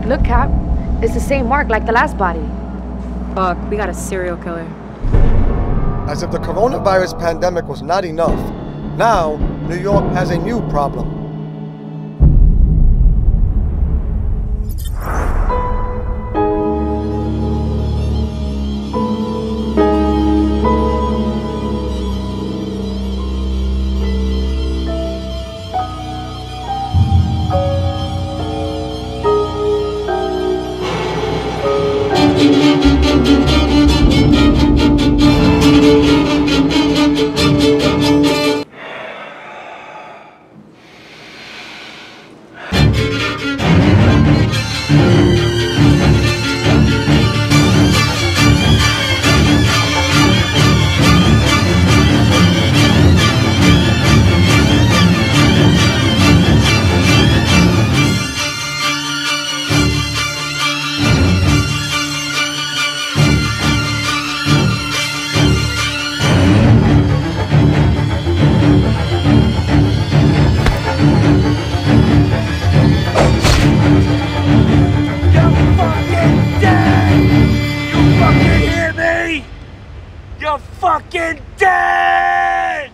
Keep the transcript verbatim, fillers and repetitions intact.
Look, Cap. It's the same mark like the last body. Fuck, we got a serial killer. As if the coronavirus pandemic was not enough, now New York has a new problem. Fucking dead!